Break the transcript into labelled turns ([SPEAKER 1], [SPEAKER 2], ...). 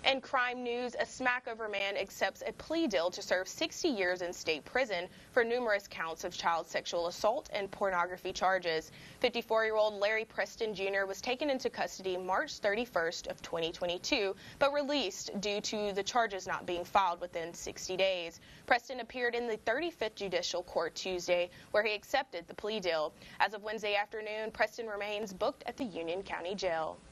[SPEAKER 1] In crime news, a Smackover man accepts a plea deal to serve 60 years in state prison for numerous counts of child sexual assault and pornography charges. 54-year-old Larry Preston Jr. was taken into custody March 31st of 2022, but released due to the charges not being filed within 60 days. Preston appeared in the 35th Judicial Court Tuesday, where he accepted the plea deal. As of Wednesday afternoon, Preston remains booked at the Union County Jail.